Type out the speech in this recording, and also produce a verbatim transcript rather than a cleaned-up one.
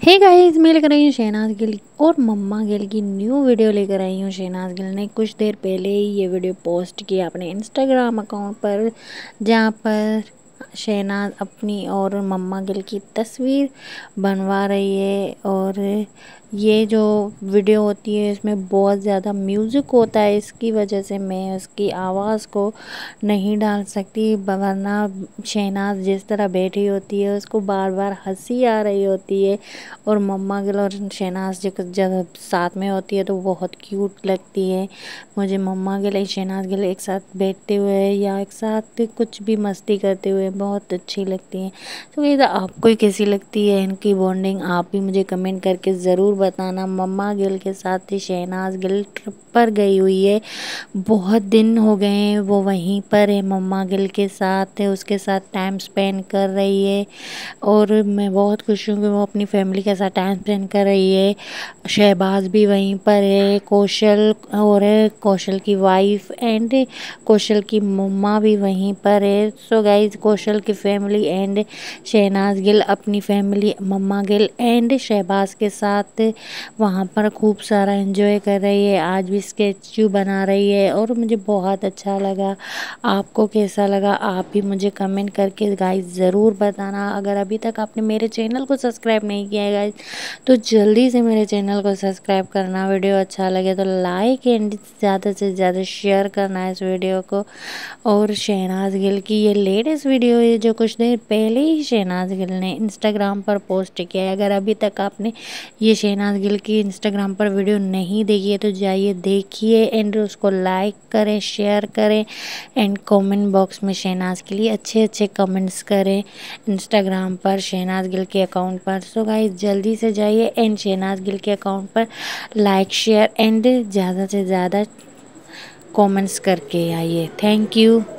Hey guys, मैं लेकर आई हूँ शहनाज गिल और मम्मा गिल की न्यू वीडियो लेकर आई हूँ। शहनाज गिल ने कुछ देर पहले ही ये वीडियो पोस्ट किया अपने इंस्टाग्राम अकाउंट पर, जहाँ पर शहनाज अपनी और मम्मा गिल की तस्वीर बनवा रही है। और ये जो वीडियो होती है इसमें बहुत ज़्यादा म्यूज़िक होता है, इसकी वजह से मैं उसकी आवाज़ को नहीं डाल सकती, वरना शहनाज जिस तरह बैठी होती है उसको बार बार हंसी आ रही होती है। और मम्मा गिल और शहनाज जब साथ में होती है तो बहुत क्यूट लगती है। मुझे मम्मा गिल और शहनाज गिल एक साथ बैठते हुए या एक साथ कुछ भी मस्ती करते हुए बहुत अच्छी लगती है। तो ये आपको कैसी लगती है इनकी बॉन्डिंग, आप भी मुझे कमेंट करके ज़रूर बताना। मम्मा गिल के साथ ही शहनाज गिल ट्रिप पर गई हुई है, बहुत दिन हो गए हैं वो वहीं पर है, मम्मा गिल के साथ है, उसके साथ टाइम स्पेंड कर रही है। और मैं बहुत खुश हूँ कि वो अपनी फैमिली के साथ टाइम स्पेंड कर रही है। शहबाज भी वहीं पर है, कौशल और कौशल की वाइफ एंड कौशल की मम्मा भी वहीं पर है। सो गाइज, कौशल की फैमिली एंड शहनाज गिल अपनी family mamma Gill and Shahbaz के साथ वहाँ पर खूब सारा एंजॉय कर रही है। आज भी स्केचू बना रही है और मुझे बहुत अच्छा लगा। आपको कैसा लगा आप भी मुझे कमेंट करके गाइस ज़रूर बताना। अगर अभी तक आपने मेरे चैनल को सब्सक्राइब नहीं किया है गाइस तो जल्दी से मेरे चैनल को सब्सक्राइब करना। वीडियो अच्छा लगे तो लाइक एंड ज़्यादा से ज़्यादा शेयर करना है इस वीडियो को। और शहनाज गिल की ये लेटेस्ट वीडियो है जो कुछ देर पहले ही शहनाज गिल ने इंस्टाग्राम पर पोस्ट किया है। अगर अभी तक आपने ये शहनाज गिल की इंस्टाग्राम पर वीडियो नहीं देखी है तो जाइए देखिए एंड उसको लाइक करें, शेयर करें एंड कमेंट बॉक्स में शहनाज के लिए अच्छे अच्छे कमेंट्स करें इंस्टाग्राम पर शहनाज गिल के अकाउंट पर। सो गाइस, जल्दी से जाइए एंड शहनाज गिल के अकाउंट पर लाइक शेयर एंड ज़्यादा से ज़्यादा कमेंट्स करके आइए। Thank you.